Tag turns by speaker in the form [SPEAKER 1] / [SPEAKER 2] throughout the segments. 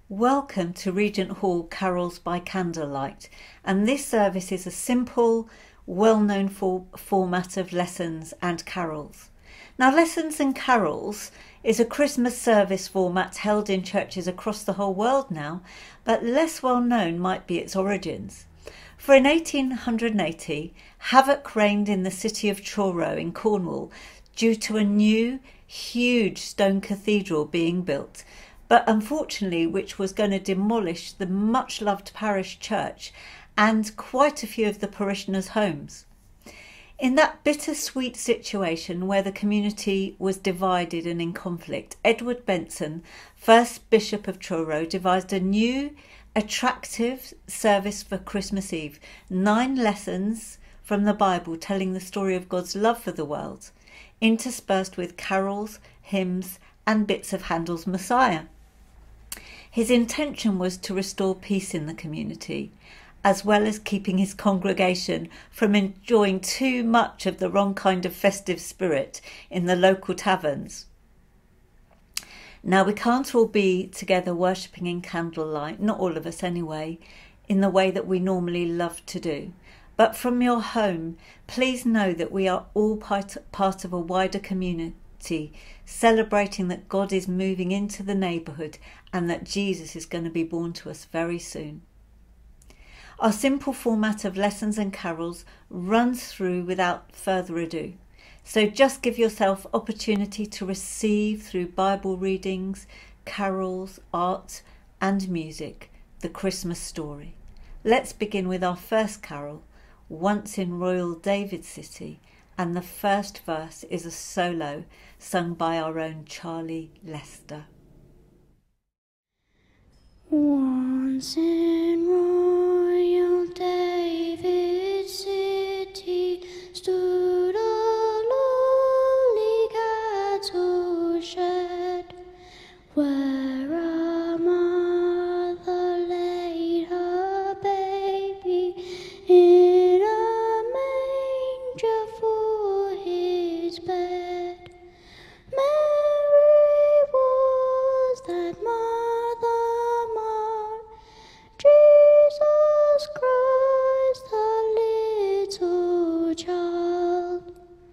[SPEAKER 1] Welcome to Regent Hall Carols by Candlelight, and this service is a simple, well-known format of lessons and carols. Now, lessons and carols is a Christmas service format held in churches across the whole world now, but less well known might be its origins. For in 1880, havoc reigned in the city of Truro in Cornwall due to a new, huge stone cathedral being built, but unfortunately which was going to demolish the much-loved parish church and quite a few of the parishioners' homes. In that bittersweet situation where the community was divided and in conflict, Edward Benson, first Bishop of Truro, devised a new, attractive service for Christmas Eve. 9 lessons from the Bible telling the story of God's love for the world, interspersed with carols, hymns and bits of Handel's Messiah. His intention was to restore peace in the community, as well as keeping his congregation from enjoying too much of the wrong kind of festive spirit in the local taverns. Now, we can't all be together worshipping in candlelight, not all of us anyway, in the way that we normally love to do. But from your home, please know that we are all part of a wider community, celebrating that God is moving into the neighbourhood and that Jesus is going to be born to us very soon. Our simple format of lessons and carols runs through without further ado. So just give yourself opportunity to receive through Bible readings, carols, art and music the Christmas story. Let's begin with our first carol, Once in Royal David City, and the first verse is a solo sung by our own Charlie Lester.
[SPEAKER 2] Once in Royal David City stood a lowly cattle shed, where a mother laid her baby in a manger for his bed. Mary was that mother, Jesus Christ, the little child.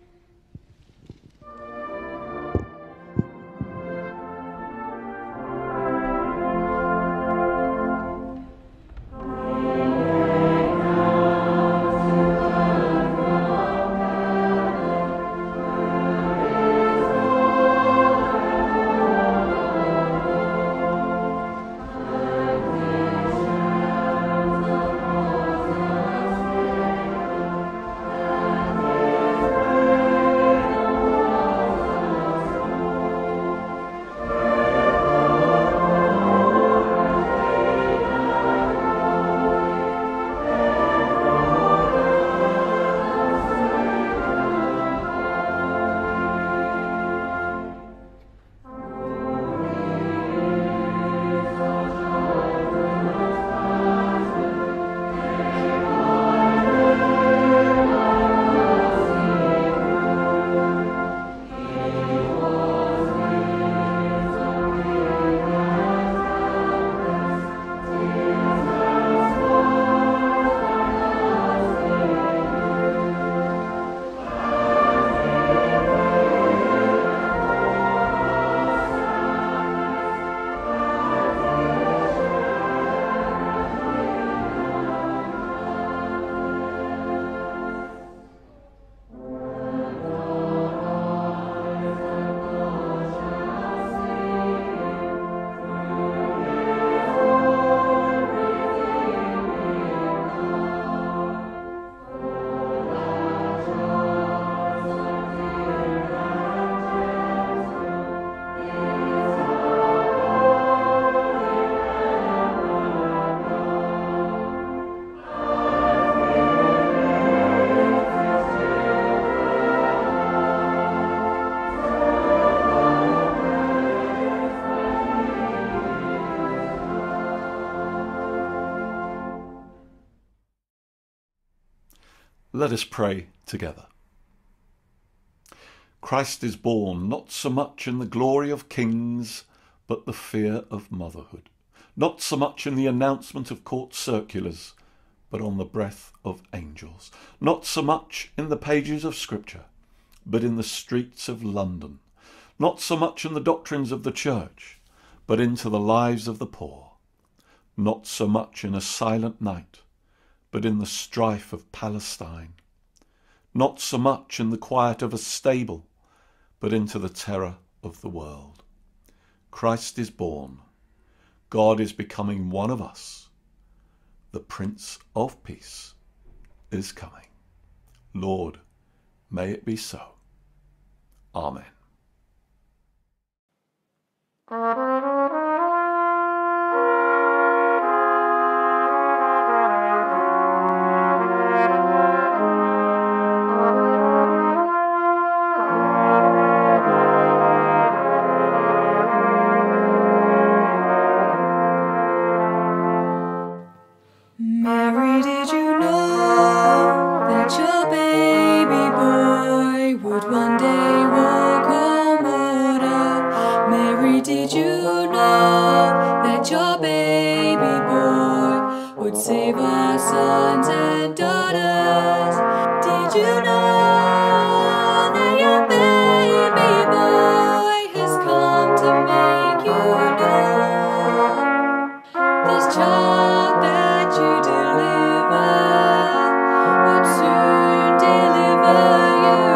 [SPEAKER 3] Let us pray together. Christ is born not so much in the glory of kings, but the fear of motherhood. not so much in the announcement of court circulars, but on the breath of angels, not so much in the pages of Scripture, but in the streets of London, not so much in the doctrines of the Church, but into the lives of the poor, not so much in a silent night, but in the strife of Palestine, not so much in the quiet of a stable, but into the terror of the world. Christ is born. God is becoming one of us. The Prince of Peace is coming. Lord, may it be so. Amen.
[SPEAKER 4] Mary, did you know that your baby boy would one day walk on water? Mary, did you know that your baby boy would save our sons and daughters? Did you know that your baby boy has come to make you know? This child that you deliver would soon deliver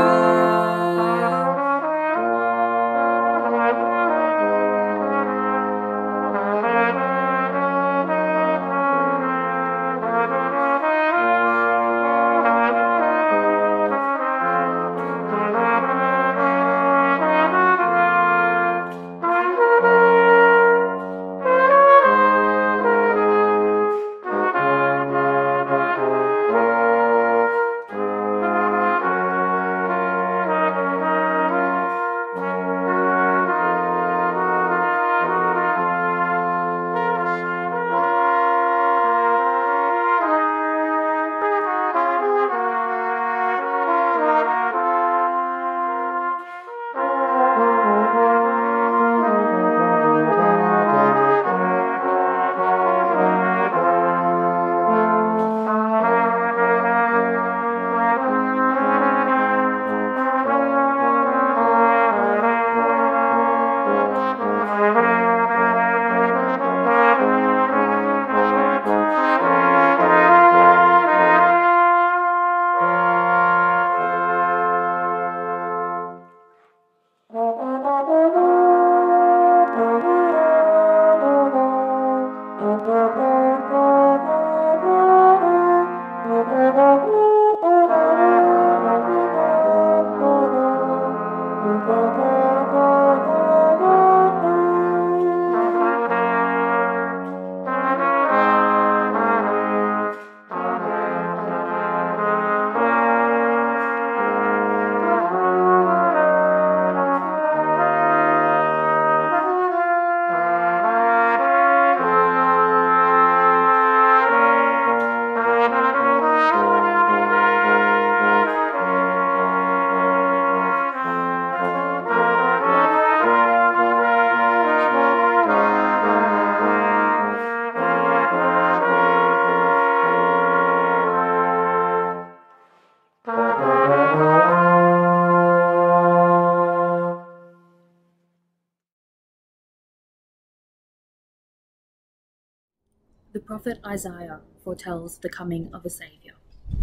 [SPEAKER 4] The prophet Isaiah foretells the coming of a Saviour.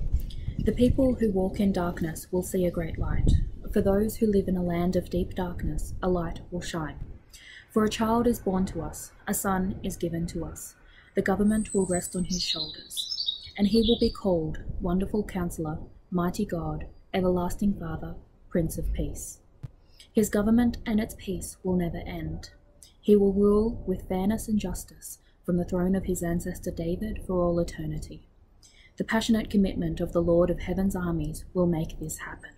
[SPEAKER 4] The people who walk in darkness will see a great light. For those who live in a land of deep darkness, a light will shine. For a child is born to us, a son is given to us. The government will rest on his shoulders, and he will be called Wonderful Counselor, Mighty God, Everlasting Father, Prince of Peace. His government and its peace will never end. He will rule with fairness and justice from the throne of his ancestor David for all eternity. The passionate commitment of the Lord of Heaven's armies will make this happen.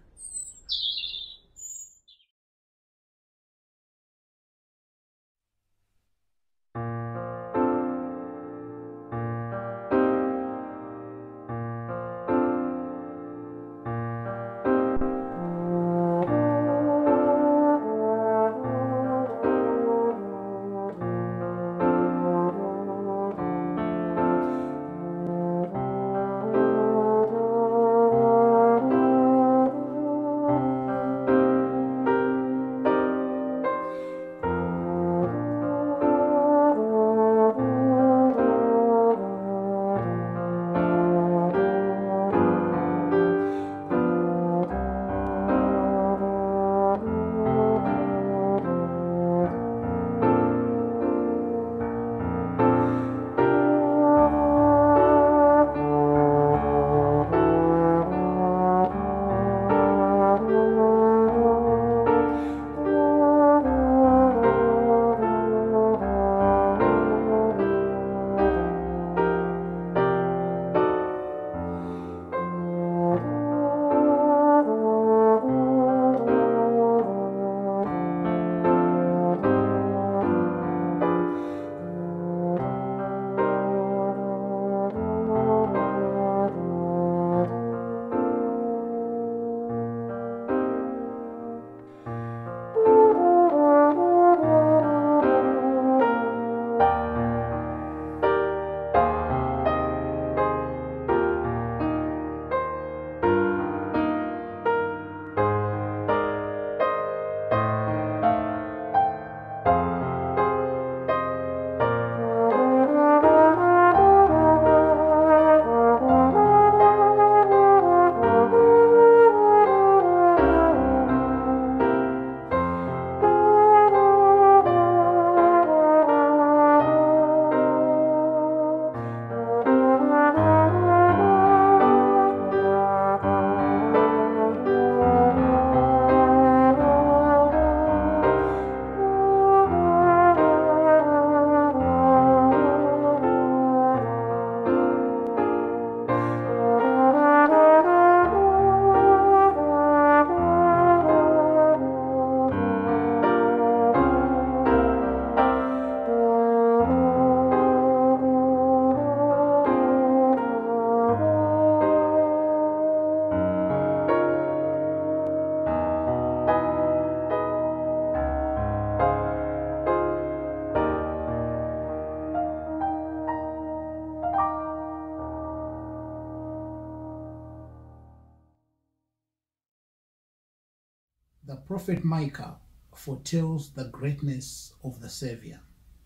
[SPEAKER 5] prophet Micah foretells the greatness of the Savior.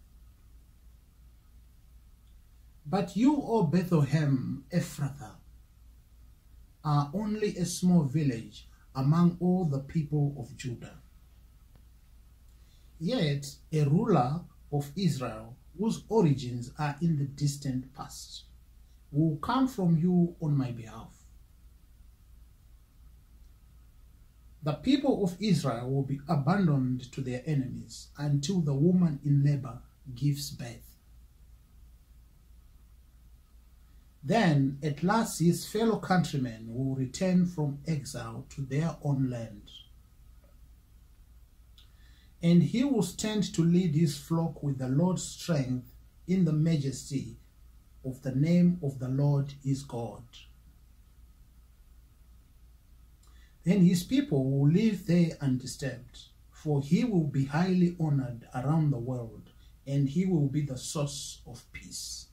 [SPEAKER 5] But you, O Bethlehem Ephrathah, are only a small village among all the people of Judah. Yet a ruler of Israel, whose origins are in the distant past, will come from you on my behalf. The people of Israel will be abandoned to their enemies until the woman in labor gives birth. Then at last his fellow countrymen will return from exile to their own land. And he will stand to lead his flock with the Lord's strength in the majesty of the name of the Lord his God. Then his people will live there undisturbed, for he will be highly honored around the world, and he will be the source of peace.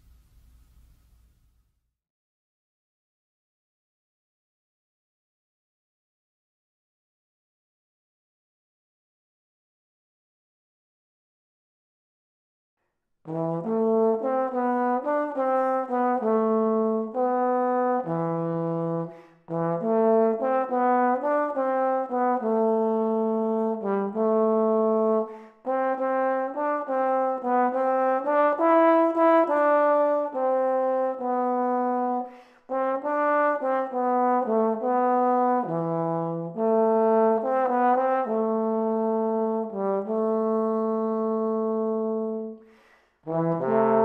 [SPEAKER 2] Thank you.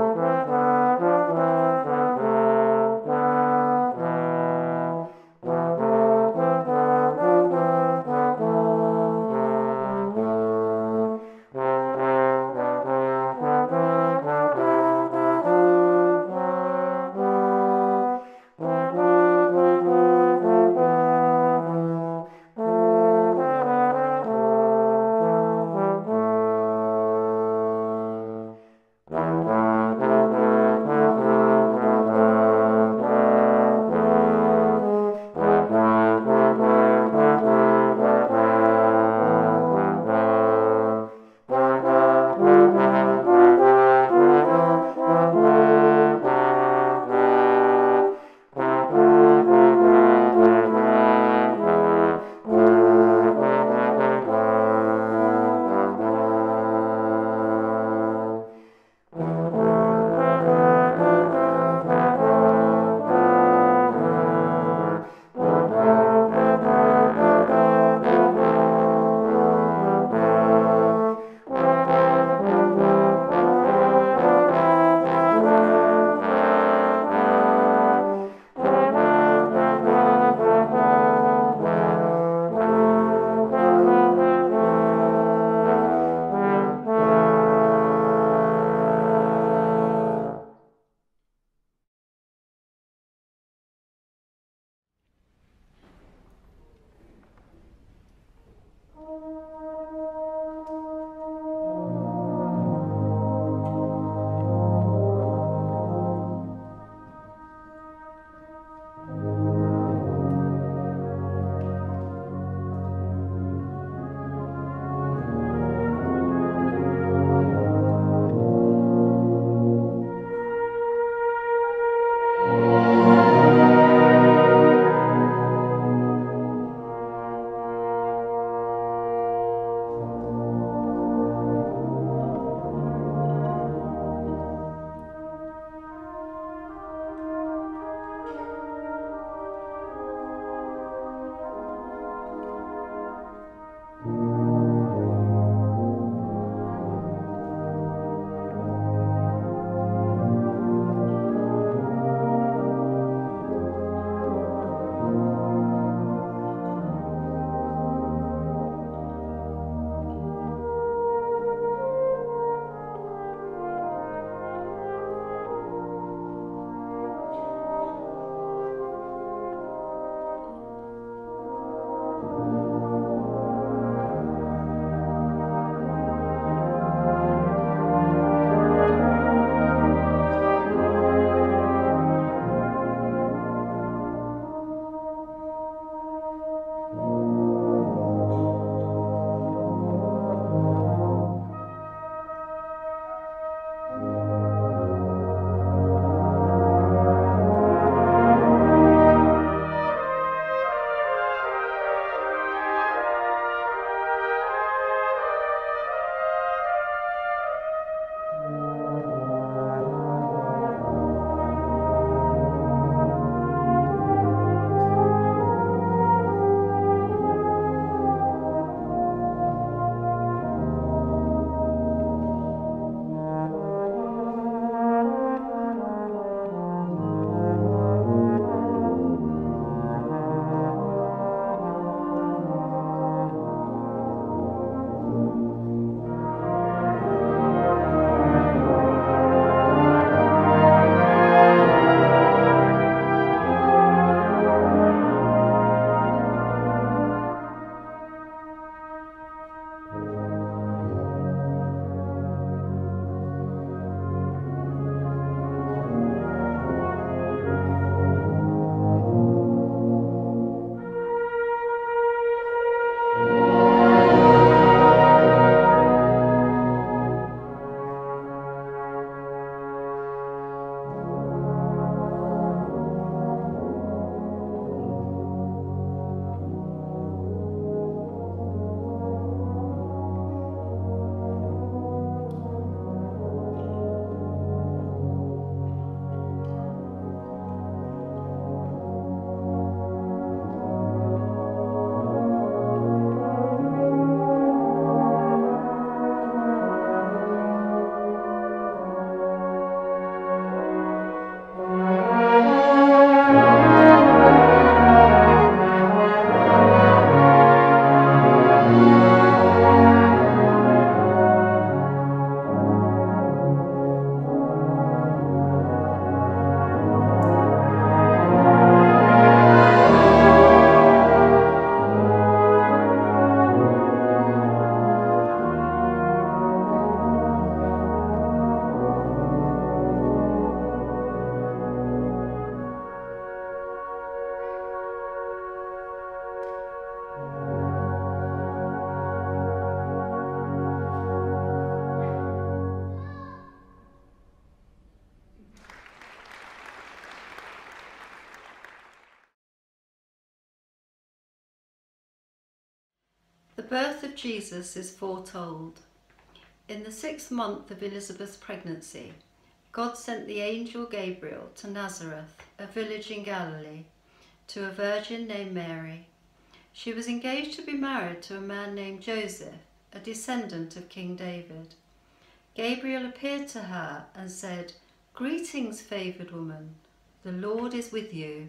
[SPEAKER 6] The birth of Jesus is foretold. In the 6th month of Elizabeth's pregnancy, God sent the angel Gabriel to Nazareth, a village in Galilee, to a virgin named Mary. She was engaged to be married to a man named Joseph, a descendant of King David. Gabriel appeared to her and said, "Greetings, favoured woman, the Lord is with you."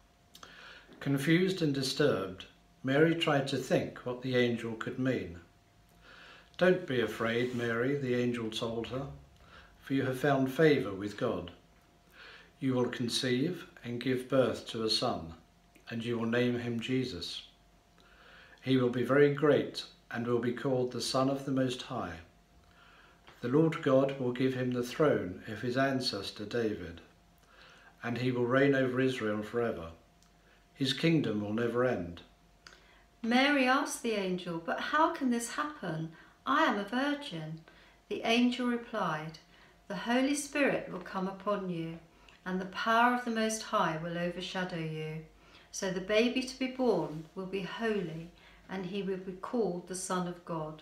[SPEAKER 7] Confused and disturbed, Mary tried to think what the angel could mean. "Don't be afraid, Mary," the angel told her, "for you have found favour with God. You will conceive and give birth to a son, and you will name him Jesus. He will be very great and will be called the Son of the Most High. The Lord God will give him the throne of his ancestor David, and he will reign over Israel forever. His kingdom will never end."
[SPEAKER 6] Mary asked the angel, "But how can this happen? I am a virgin." The angel replied, "The Holy Spirit will come upon you, and the power of the Most High will overshadow you. So the baby to be born will be holy, and he will be called the Son of God."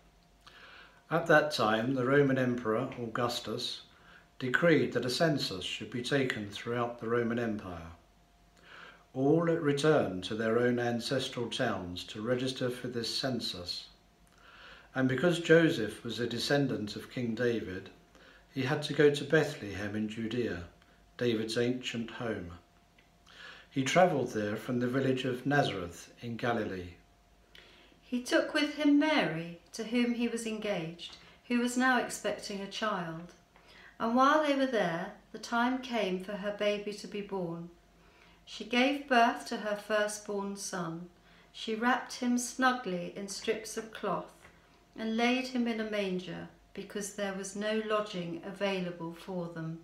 [SPEAKER 7] At that time, the Roman Emperor Augustus decreed that a census should be taken throughout the Roman Empire. All returned to their own ancestral towns to register for this census. And because Joseph was a descendant of King David, he had to go to Bethlehem in Judea, David's ancient home. He travelled there from the village of Nazareth in Galilee.
[SPEAKER 6] He took with him Mary, to whom he was engaged, who was now expecting a child. And while they were there, the time came for her baby to be born. She gave birth to her firstborn son. She wrapped him snugly in strips of cloth and laid him in a manger, because there was no lodging available for them.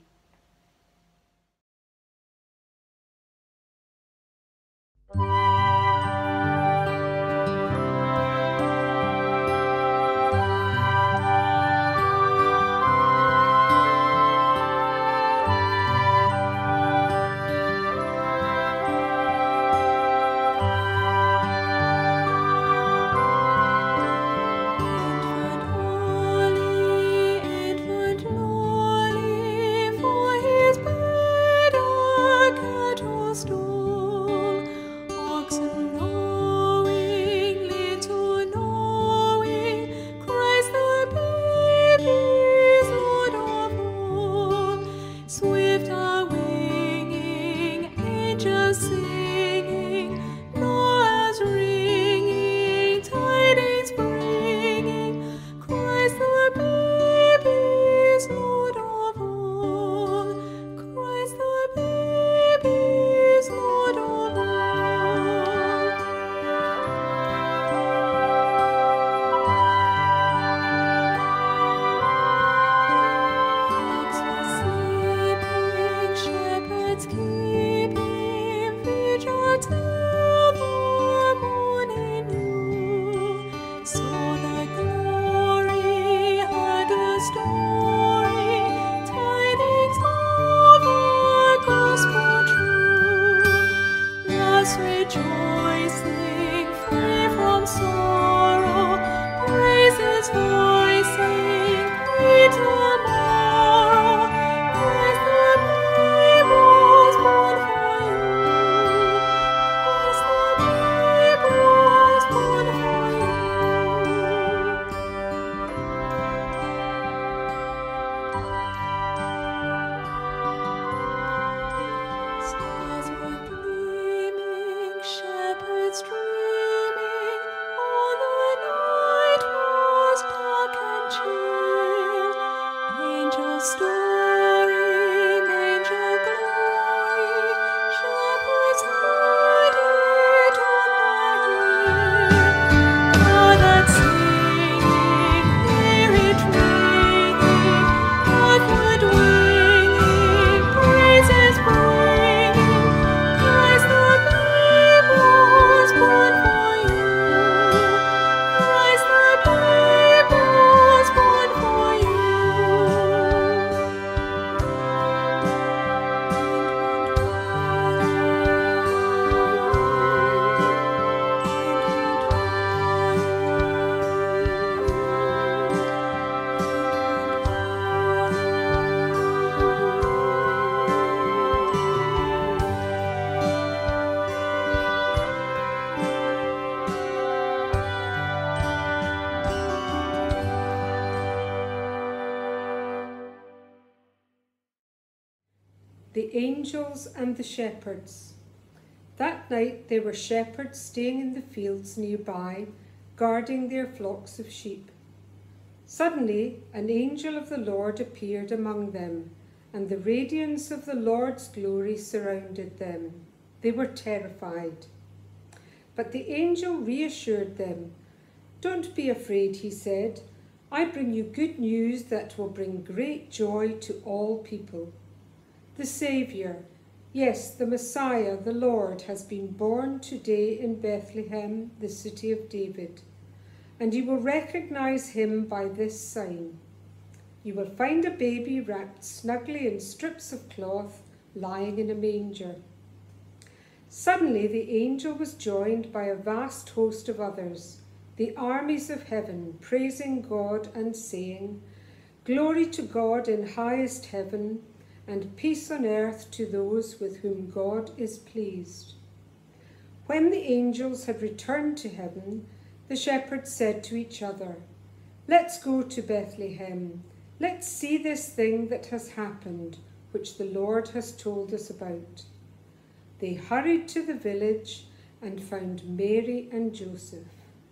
[SPEAKER 2] Infant lowly, for his bed a cat or stool,
[SPEAKER 8] the angels and the shepherds. That night there were shepherds staying in the fields nearby, guarding their flocks of sheep. Suddenly an angel of the Lord appeared among them, and the radiance of the Lord's glory surrounded them. They were terrified. But the angel reassured them. "Don't be afraid," he said. "I bring you good news that will bring great joy to all people. The Saviour, yes, the Messiah, the Lord, has been born today in Bethlehem, the city of David. And you will recognize him by this sign. You will find a baby wrapped snugly in strips of cloth, lying in a manger." Suddenly the angel was joined by a vast host of others, the armies of heaven, praising God and saying, "Glory to God in highest heaven, and peace on earth to those with whom God is pleased." When the angels had returned to heaven, the shepherds said to each other, "Let's go to Bethlehem. Let's see this thing that has happened, which the Lord has told us about." They hurried to the village and found Mary and Joseph.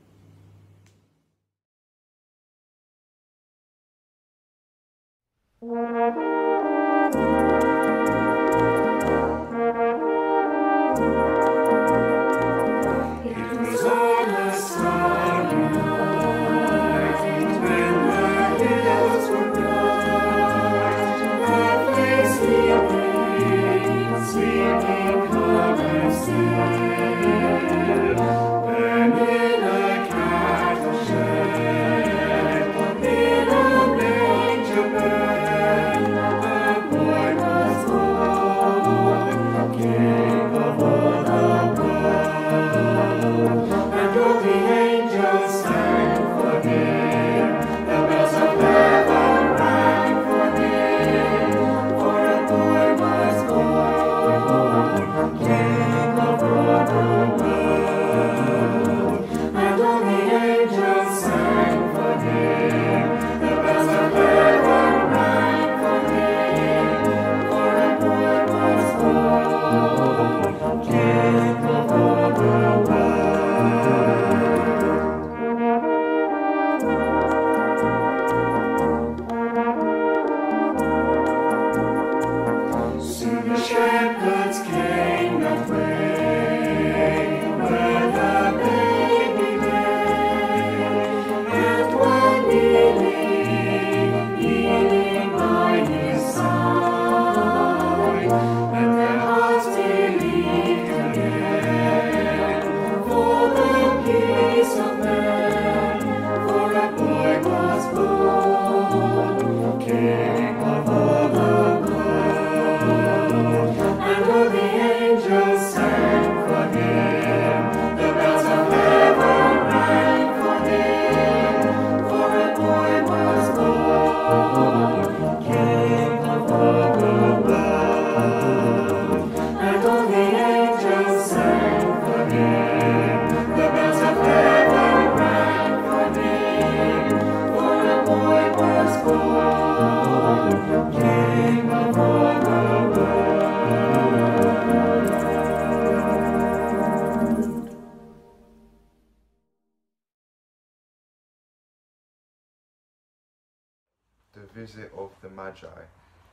[SPEAKER 9] The visit of the Magi.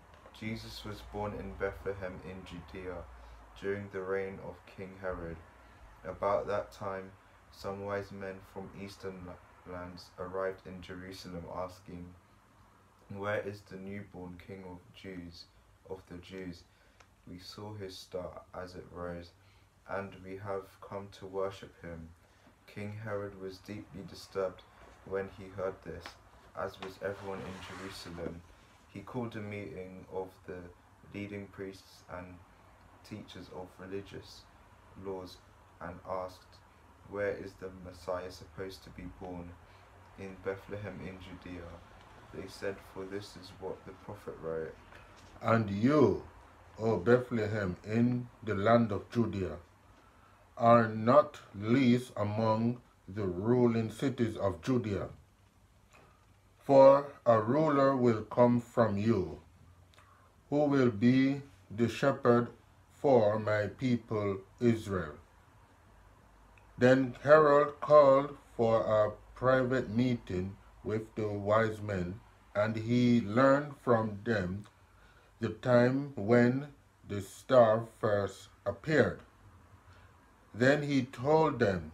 [SPEAKER 9] Jesus was born in Bethlehem in Judea during the reign of King Herod. About that time, some wise men from eastern lands arrived in Jerusalem asking, "Where is the newborn King of the Jews? We saw his star as it rose, and we have come to worship him." King Herod was deeply disturbed when he heard this, as was everyone in Jerusalem. He called a meeting of the leading priests and teachers of religious laws and asked, "Where is the Messiah supposed to be born?" "In Bethlehem in Judea," they said, "for this is what the prophet wrote.
[SPEAKER 10] And you, O Bethlehem in the land of Judea, are not least among the ruling cities of Judea. For a ruler will come from you, who will be the shepherd for my people Israel. Then Herod called for a private meeting with the wise men, and he learned from them the time when the star first appeared. Then he told them,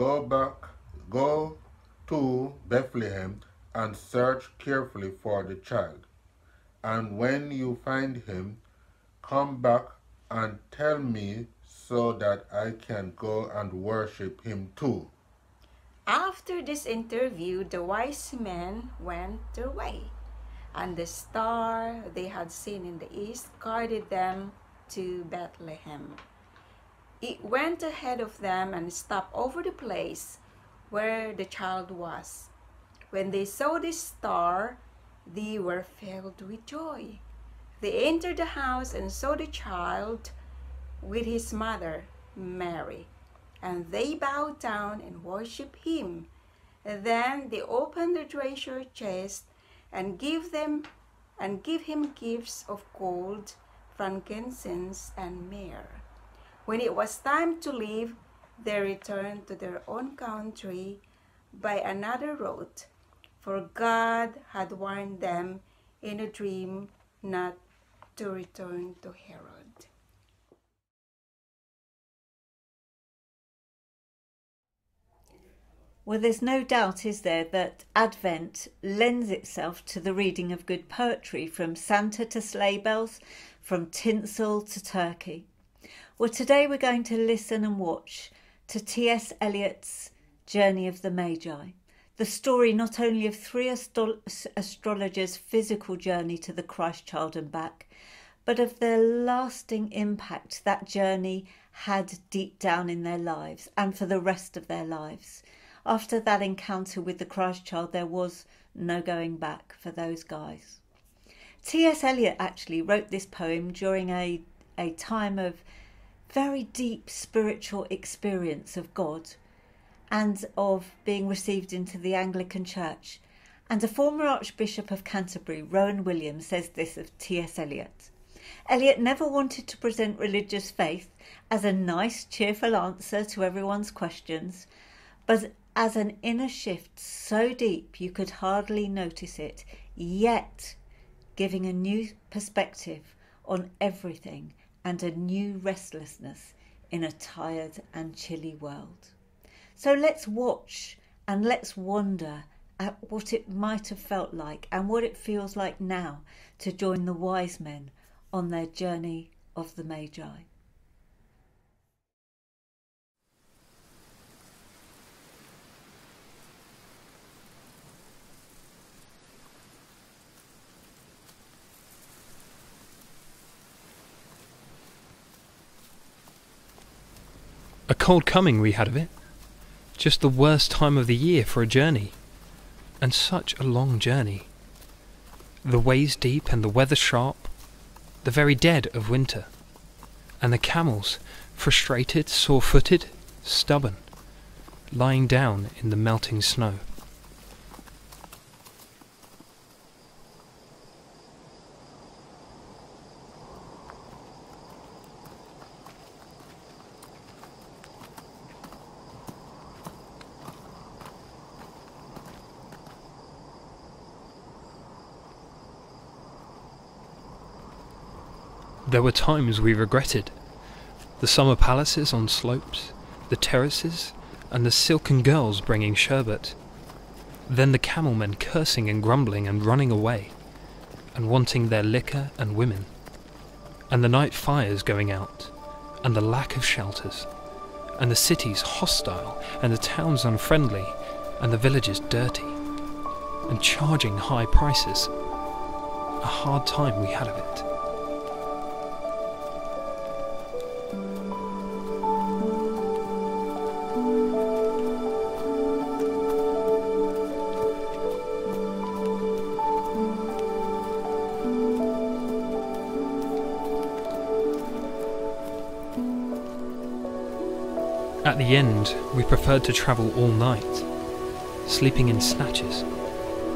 [SPEAKER 10] Go to Bethlehem and search carefully for the child. And when you find him, come back and tell me so that I can go and worship him too.
[SPEAKER 11] After this interview, the wise men went their way, and the star they had seen in the east guided them to Bethlehem. It went ahead of them and stopped over the place where the child was. When they saw this star, they were filled with joy. They entered the house and saw the child with his mother, Mary, and they bowed down and worshipped him. Then they opened the treasure chest and give him gifts of gold, frankincense, and myrrh. When it was time to leave, they returned to their own country by another road, for God had warned them in a dream not to return to Herod.
[SPEAKER 1] Well, there's no doubt, is there, that Advent lends itself to the reading of good poetry, from Santa to sleigh bells, from tinsel to turkey. Well, today we're going to listen and watch to T.S. Eliot's Journey of the Magi, the story not only of three astrologers' physical journey to the Christ child and back, but of their lasting impact that journey had deep down in their lives and for the rest of their lives. After that encounter with the Christ child, there was no going back for those guys. T.S. Eliot actually wrote this poem during a time of very deep spiritual experience of God and of being received into the Anglican Church. And a former Archbishop of Canterbury, Rowan Williams, says this of T.S. Eliot. Eliot never wanted to present religious faith as a nice, cheerful answer to everyone's questions, but as an inner shift so deep you could hardly notice it, yet giving a new perspective on everything and a new restlessness in a tired and chilly world. So let's watch and let's wonder at what it might have felt like and what it feels like now to join the wise men on their journey of the Magi.
[SPEAKER 12] A cold coming we had of it. Just the worst time of the year for a journey. And such a long journey. The ways deep and the weather sharp. The very dead of winter. And the camels, frustrated, sore-footed, stubborn, lying down in the melting snow. There were times we regretted. The summer palaces on slopes, the terraces, and the silken girls bringing sherbet. Then the camel men cursing and grumbling and running away, and wanting their liquor and women. And the night fires going out, and the lack of shelters, and the cities hostile, and the towns unfriendly, and the villages dirty, and charging high prices. A hard time we had of it. At the end, we preferred to travel all night, sleeping in snatches,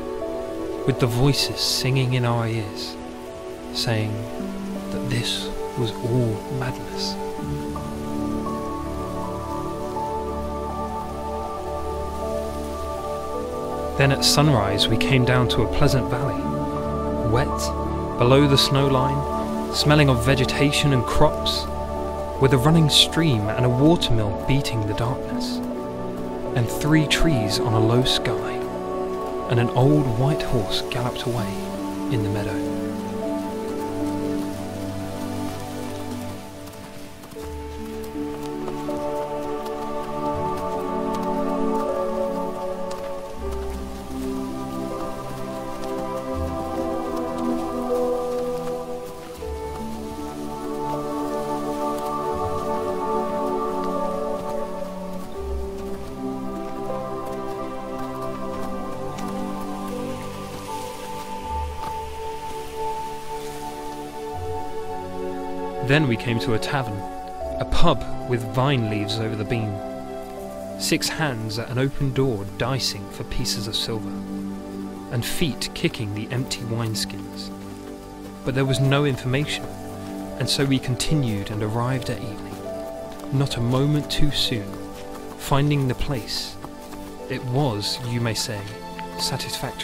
[SPEAKER 12] with the voices singing in our ears, saying that this was all madness. Then at sunrise we came down to a pleasant valley, wet, below the snow line, smelling of vegetation and crops, with a running stream and a watermill beating the darkness, and 3 trees on a low sky, and an old white horse galloped away in the meadow. Then we came to a tavern, a pub with vine leaves over the beam, 6 hands at an open door dicing for pieces of silver, and feet kicking the empty wineskins. But there was no information, and so we continued and arrived at evening, not a moment too soon, finding the place. It was, you may say, satisfactory.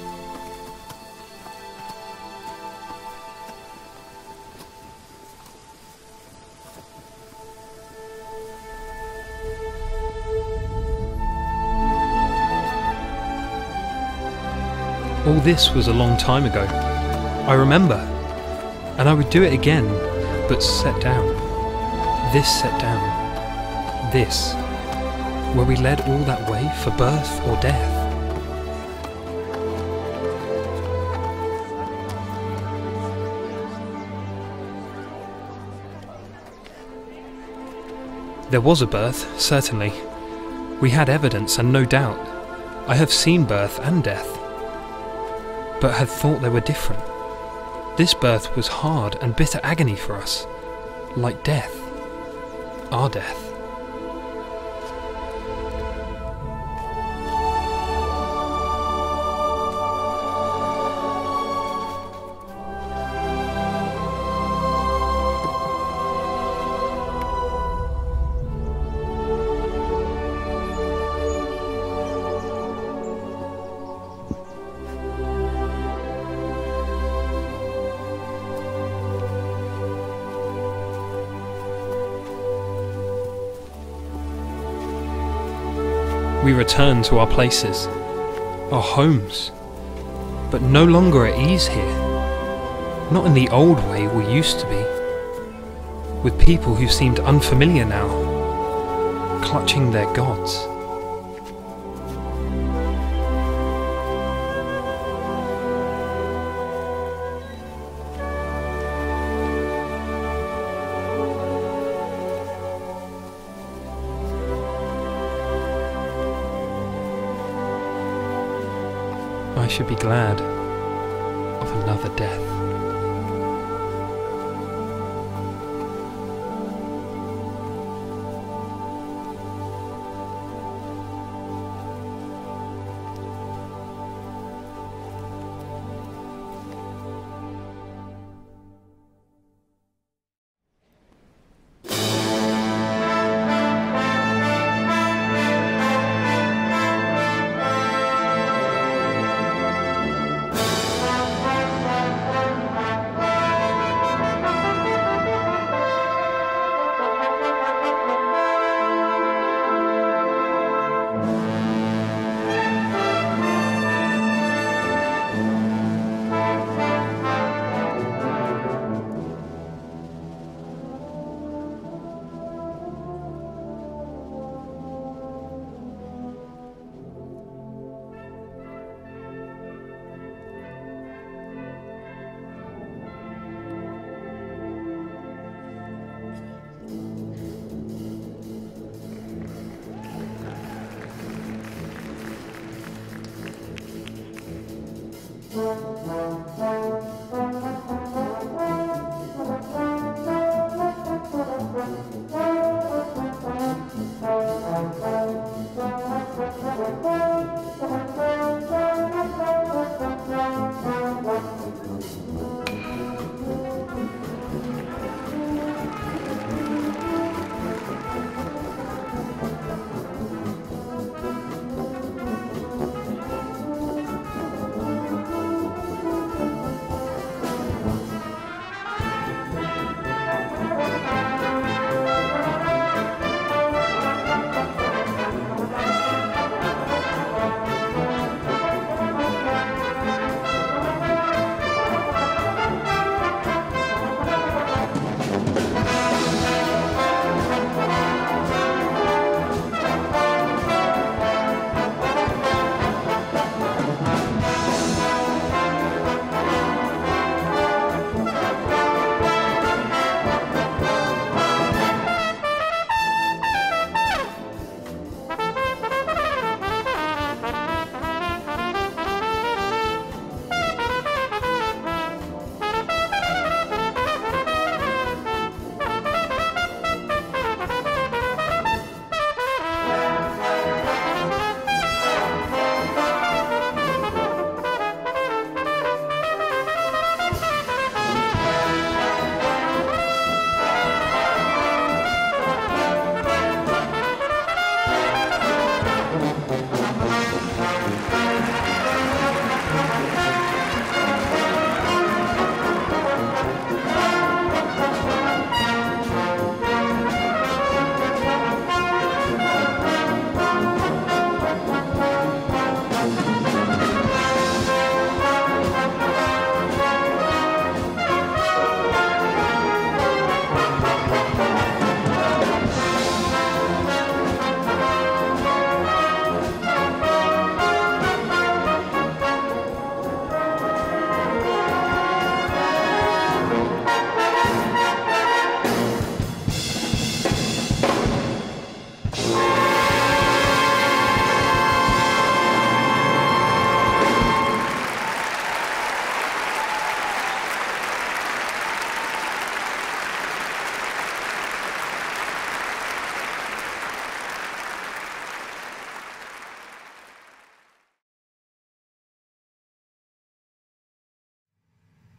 [SPEAKER 12] All this was a long time ago, I remember, and I would do it again, but set down. This set down. This. Were we led all that way for birth or death? There was a birth, certainly. We had evidence and no doubt. I have seen birth and death, but had thought they were different. This birth was hard and bitter agony for us, like death, our death. We returned to our places, our homes, but no longer at ease here. Not in the old way we used to be, with people who seemed unfamiliar now, clutching their gods. I should be glad of another death.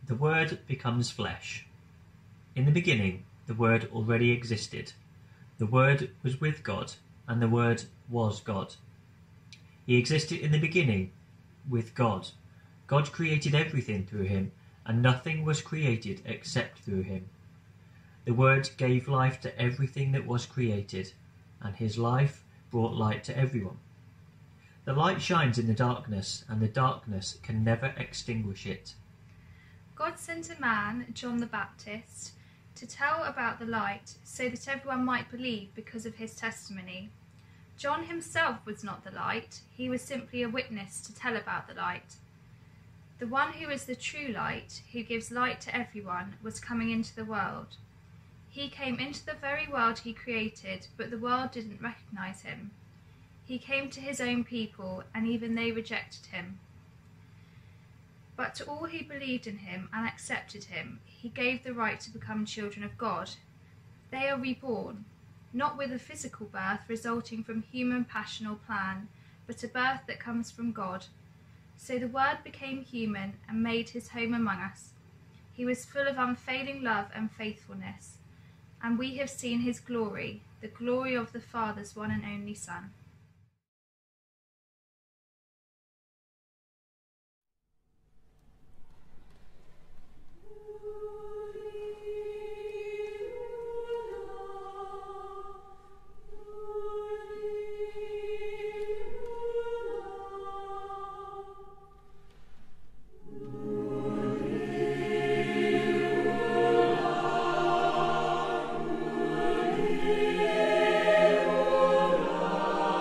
[SPEAKER 13] The Word becomes flesh. In the beginning, the Word already existed. The Word was with God, and the Word was God. He existed in the beginning with God. God created everything through him, and nothing was created except through him. The Word gave life to everything that was created, and his life brought light to everyone. The light shines in the darkness, and the darkness can never extinguish it.
[SPEAKER 14] God sent a man, John the Baptist, to tell about the light, so that everyone might believe because of his testimony. John himself was not the light, he was simply a witness to tell about the light. The one who is the true light, who gives light to everyone, was coming into the world. He came into the very world he created, but the world didn't recognize him. He came to his own people, and even they rejected him. But to all who believed in him and accepted him, he gave the right to become children of God. They are reborn, not with a physical birth resulting from human passion or plan, but a birth that comes from God. So the Word became human and made his home among us. He was full of unfailing love and faithfulness, and we have seen his glory, the glory of the Father's one and only Son.
[SPEAKER 2] Lord.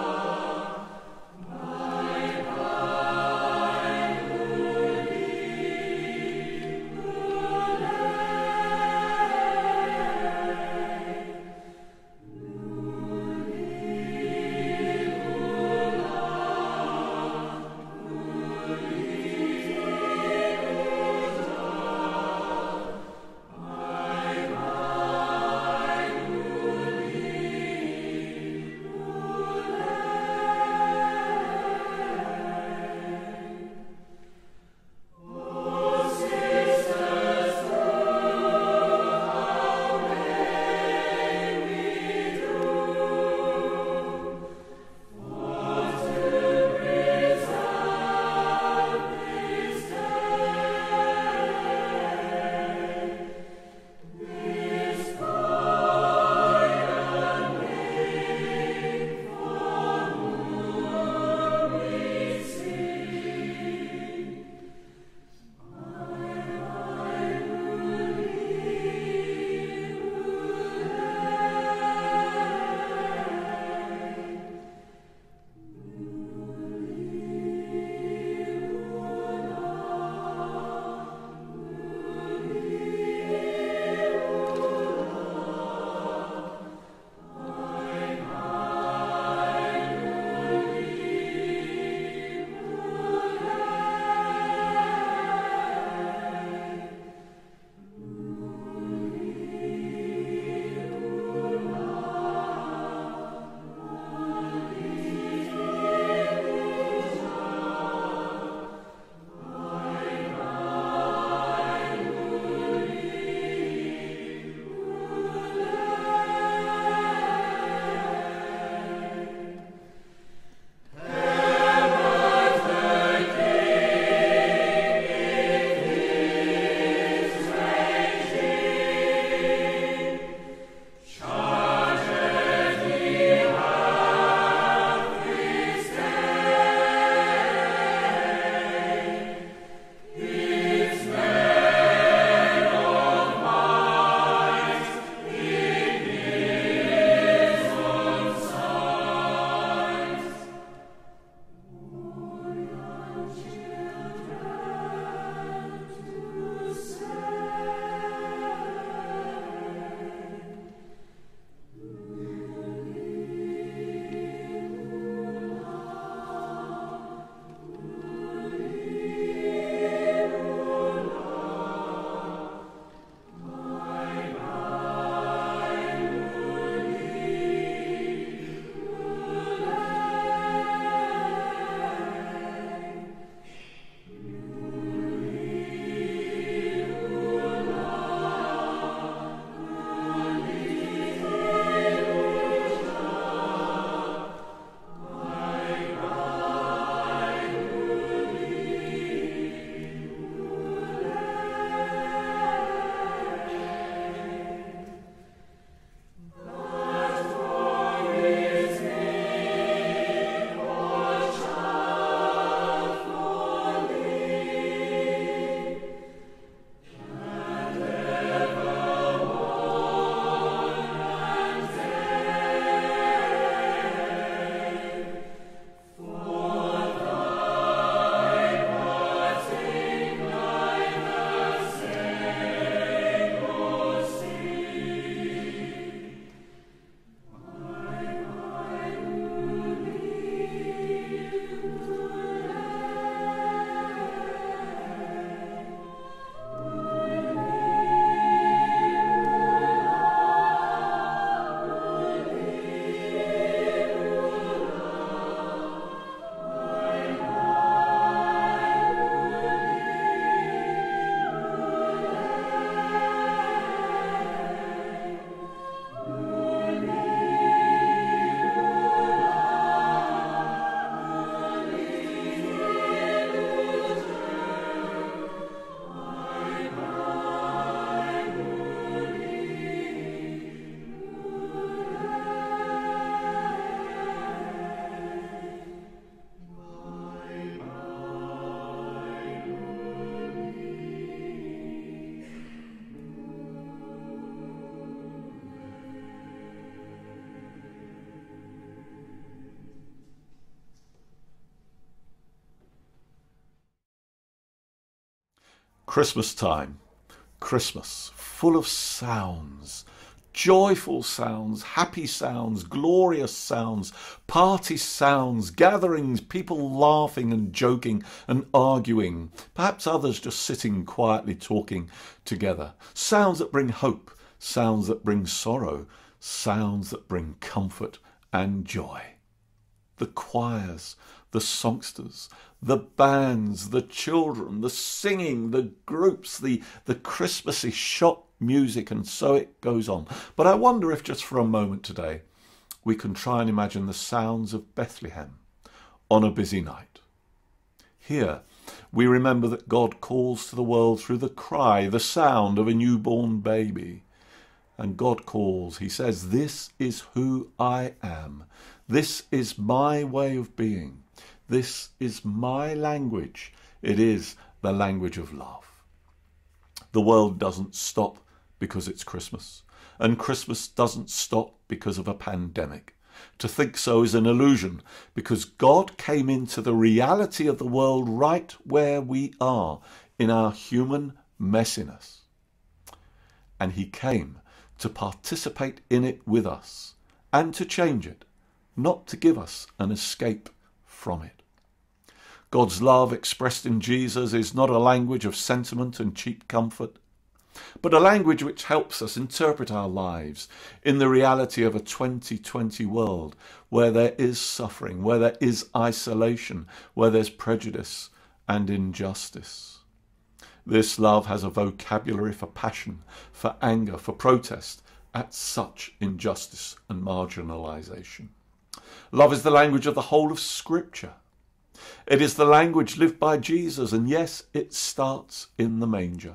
[SPEAKER 3] Christmas time, Christmas, full of sounds, joyful sounds, happy sounds, glorious sounds, party sounds, gatherings, people laughing and joking and arguing, perhaps others just sitting quietly talking together. Sounds that bring hope, sounds that bring sorrow, sounds that bring comfort and joy. The choirs, the songsters, the bands, the children, the singing, the groups, the Christmassy shop music, and so it goes on. But I wonder if just for a moment today we can try and imagine the sounds of Bethlehem on a busy night. Here we remember that God calls to the world through the cry, the sound of a newborn baby. And God calls, he says, "This is who I am. This is my way of being. This is my language. It is the language of love." The world doesn't stop because it's Christmas, and Christmas doesn't stop because of a pandemic. To think so is an illusion, because God came into the reality of the world right where we are, in our human messiness. And he came to participate in it with us, and to change it, not to give us an escape from it. God's love expressed in Jesus is not a language of sentiment and cheap comfort, but a language which helps us interpret our lives in the reality of a 2020 world where there is suffering, where there is isolation, where there's prejudice and injustice. This love has a vocabulary for passion, for anger, for protest at such injustice and marginalisation. Love is the language of the whole of Scripture. It is the language lived by Jesus, and yes, it starts in the manger.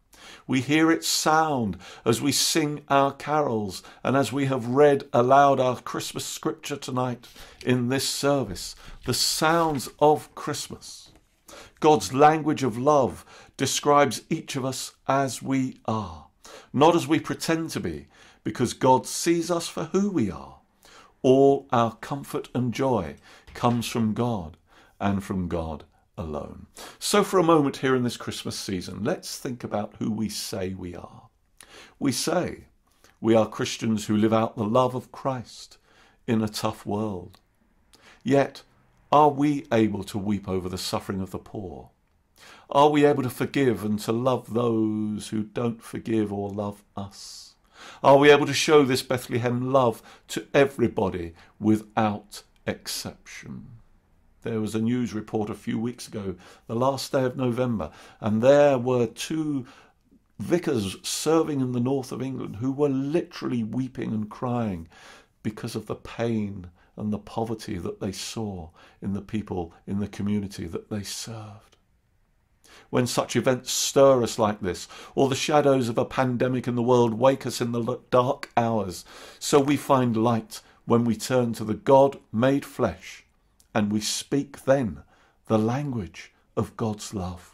[SPEAKER 3] We hear its sound as we sing our carols and as we have read aloud our Christmas scripture tonight in this service, the sounds of Christmas. God's language of love describes each of us as we are, not as we pretend to be, because God sees us for who we are. All our comfort and joy comes from God and from God alone. So for a moment here in this Christmas season, let's think about who we say we are. We say we are Christians who live out the love of Christ in a tough world. Yet, are we able to weep over the suffering of the poor? Are we able to forgive and to love those who don't forgive or love us? Are we able to show this Bethlehem love to everybody without exception? There was a news report a few weeks ago, the last day of November, and there were 2 vicars serving in the north of England who were literally weeping and crying because of the pain and the poverty that they saw in the people in the community that they served. When such events stir us like this, or the shadows of a pandemic in the world wake us in the dark hours, so we find light when we turn to the God made flesh, and we speak then the language of God's love.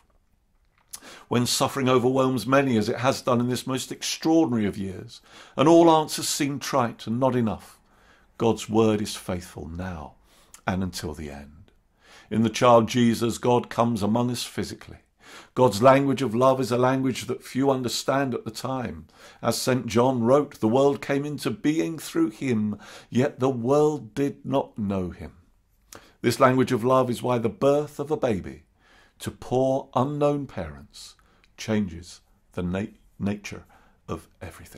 [SPEAKER 3] When suffering overwhelms many, as it has done in this most extraordinary of years, and all answers seem trite and not enough, God's word is faithful now and until the end. In the child Jesus, God comes among us physically. God's language of love is a language that few understand at the time. As St. John wrote, the world came into being through him, yet the world did not know him. This language of love is why the birth of a baby to poor unknown parents changes the nature of everything.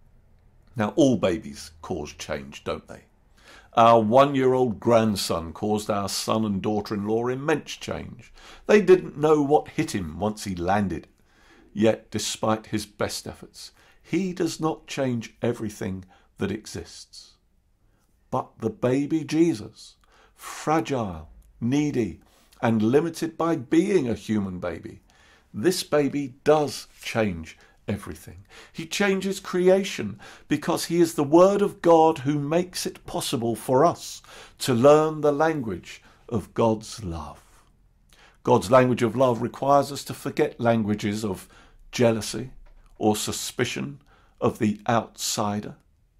[SPEAKER 3] Now, all babies cause change, don't they? Our 1-year-old grandson caused our son and daughter-in-law immense change. They didn't know what hit him once he landed. Yet, despite his best efforts, he does not change everything that exists. But the baby Jesus, fragile, needy, and limited by being a human baby, this baby does change everything. He changes creation because he is the Word of God who makes it possible for us to learn the language of God's love. God's language of love requires us to forget languages of jealousy or suspicion of the outsider.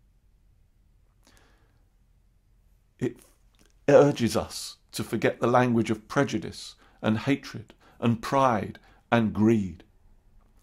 [SPEAKER 3] It urges us to forget the language of prejudice and hatred and pride and greed.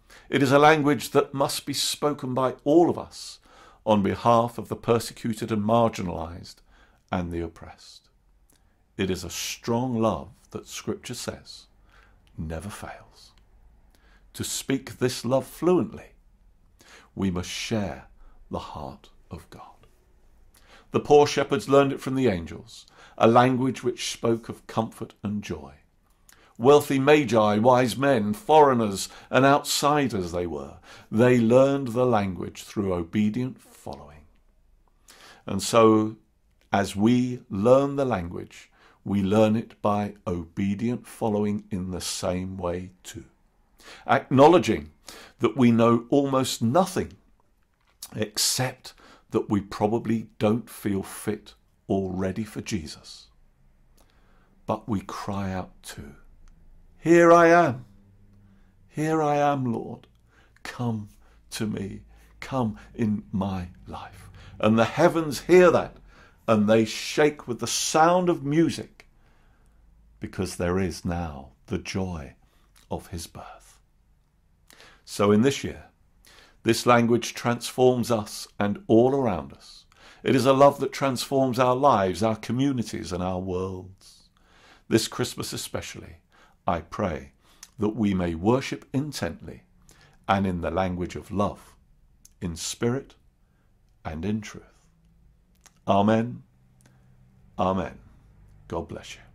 [SPEAKER 3] It is a language that must be spoken by all of us on behalf of the persecuted and marginalised and the oppressed. It is a strong love that Scripture says never fails. To speak this love fluently, we must share the heart of God. The poor shepherds learned it from the angels, a language which spoke of comfort and joy. Wealthy magi, wise men, foreigners and outsiders they were. They learned the language through obedient following. And so, as we learn the language, we learn it by obedient following in the same way too. Acknowledging that we know almost nothing except that we probably don't feel fit or ready for Jesus. But we cry out too, "Here I am. Here I am, Lord. Come to me. Come in my life." And the heavens hear that, and they shake with the sound of music, because there is now the joy of his birth. So in this year, this language transforms us and all around us. It is a love that transforms our lives, our communities and our worlds. This Christmas especially, I pray that we may worship intently and in the language of love, in spirit and in truth. Amen. Amen. God bless you.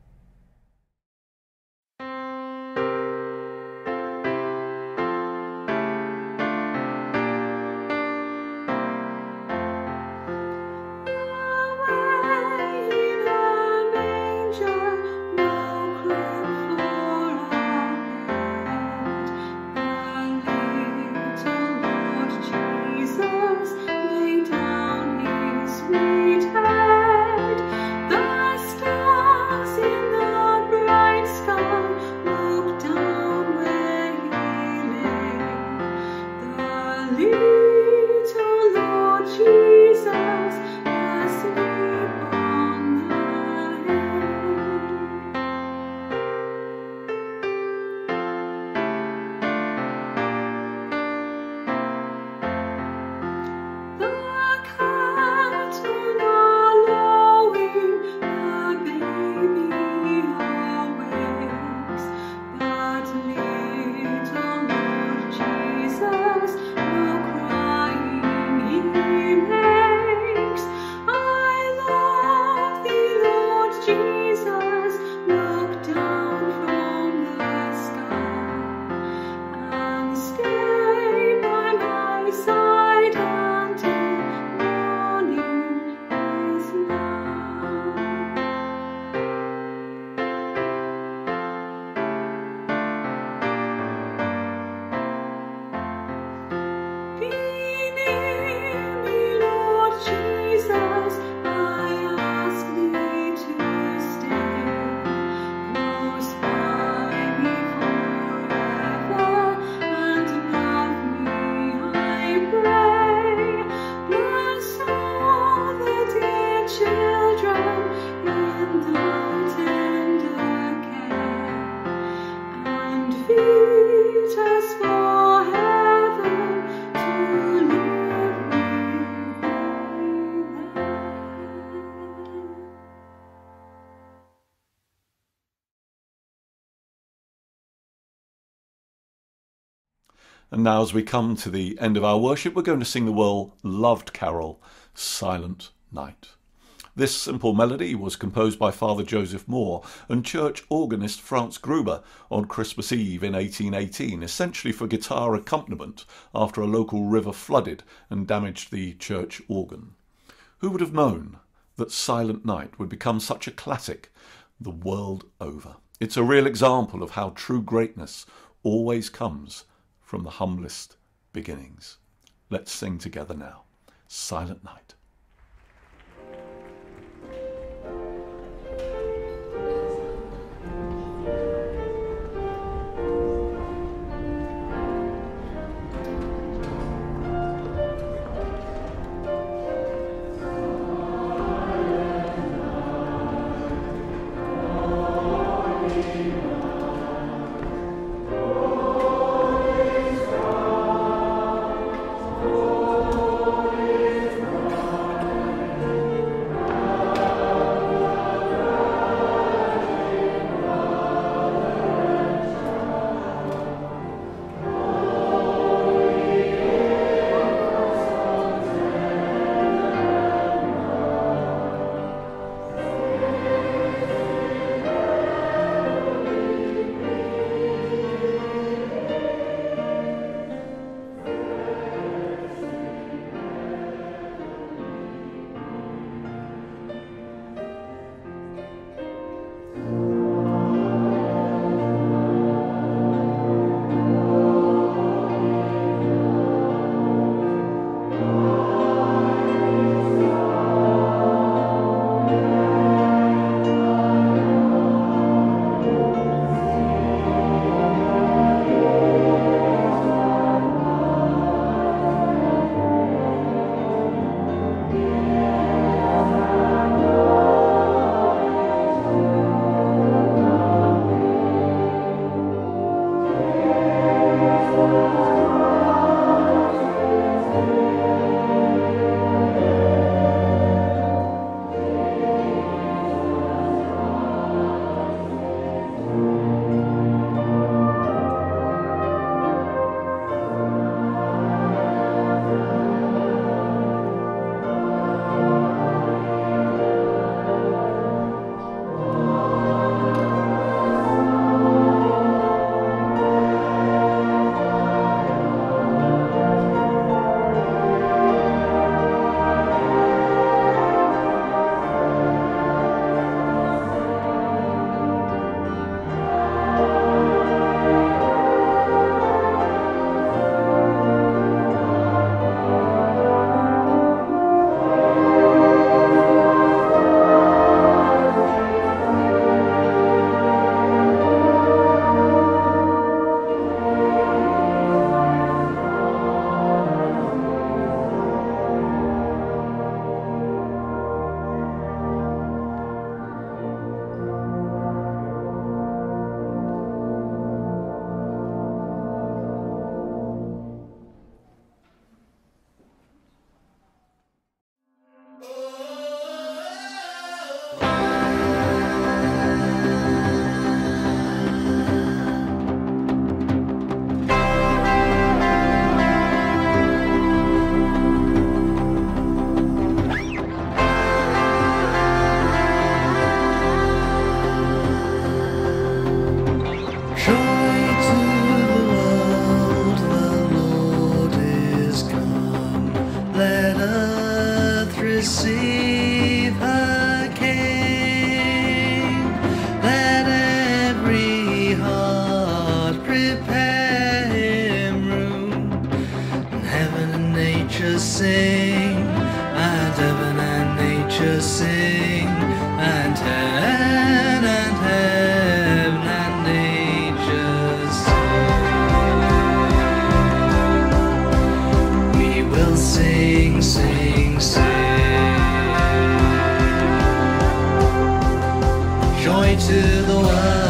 [SPEAKER 3] And now as we come to the end of our worship, we're going to sing the well-loved carol, Silent Night. This simple melody was composed by Father Joseph Moore and church organist Franz Gruber on Christmas Eve in 1818, essentially for guitar accompaniment after a local river flooded and damaged the church organ. Who would have known that Silent Night would become such a classic the world over? It's a real example of how true greatness always comes from the humblest beginnings. Let's sing together now, Silent Night.
[SPEAKER 2] Silent
[SPEAKER 15] sing, and heaven and nature sing, and heaven and nature sing. We will sing, sing, sing. Joy to the world.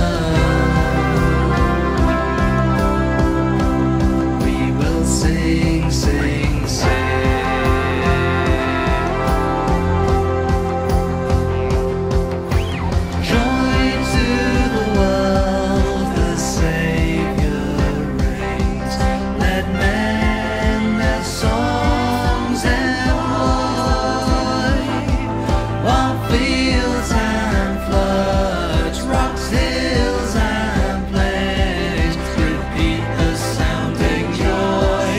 [SPEAKER 15] Sing, sing, sing. Joy to the world, the Saviour reigns. Let men their songs employ, while fields and floods, rocks, hills and plains repeat the sounding joy.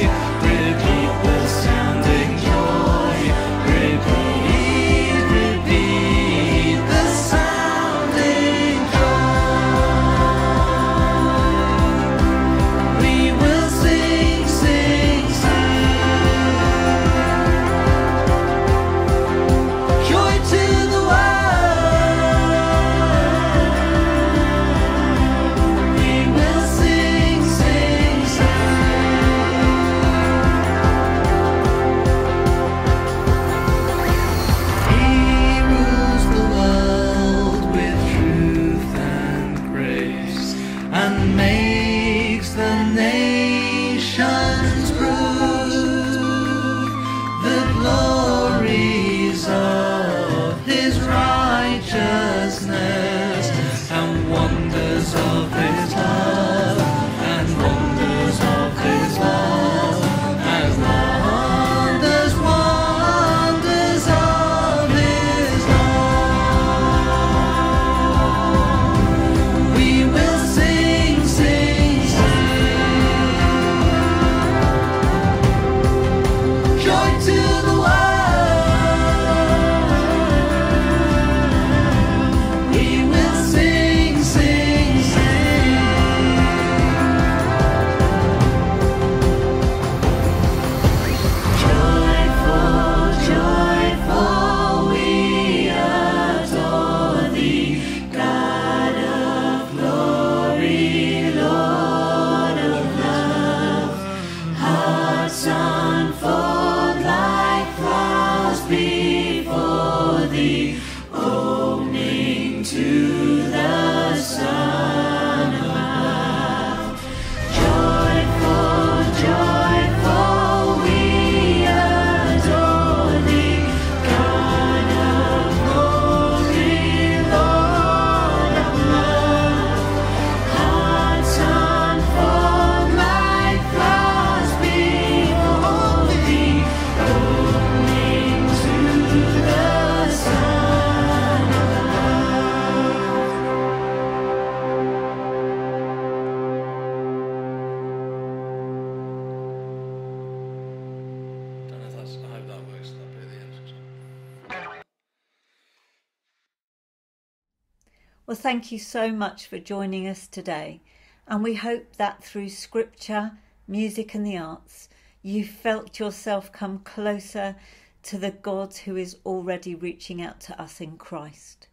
[SPEAKER 1] Well, thank you so much for joining us today, and we hope that through scripture, music and the arts, you felt yourself come closer to the God who is already reaching out to us in Christ.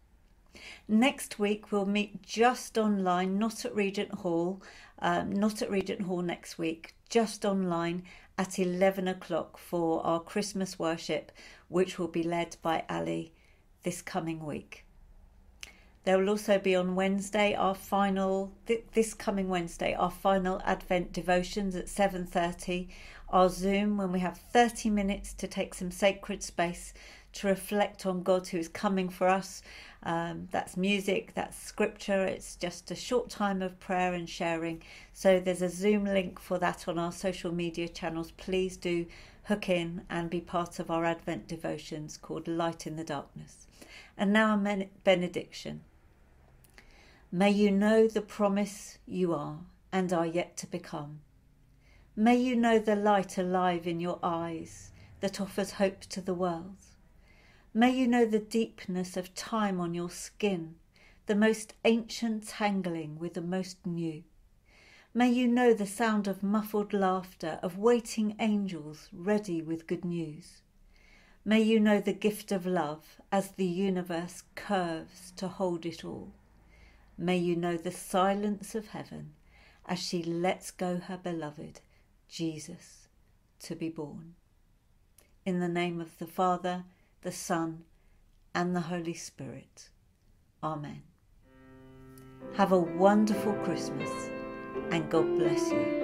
[SPEAKER 1] Next week we'll meet just online, not at Regent Hall next week, just online at 11 o'clock for our Christmas worship, which will be led by Ali this coming week. There will also be on Wednesday, this coming Wednesday, our final Advent devotions at 7:30, our Zoom when we have 30 minutes to take some sacred space to reflect on God who is coming for us. That's music, that's scripture, it's just a short time of prayer and sharing. So there's a Zoom link for that on our social media channels. Please do hook in and be part of our Advent devotions called Light in the Darkness. And now a benediction. May you know the promise you are and are yet to become. May you know the light alive in your eyes that offers hope to the world. May you know the deepness of time on your skin, the most ancient tangling with the most new. May you know the sound of muffled laughter, of waiting angels ready with good news. May you know the gift of love as the universe curves to hold it all. May you know the silence of heaven as she lets go her beloved, Jesus, to be born. In the name of the Father, the Son, and the Holy Spirit. Amen. Have a wonderful Christmas, and God bless you.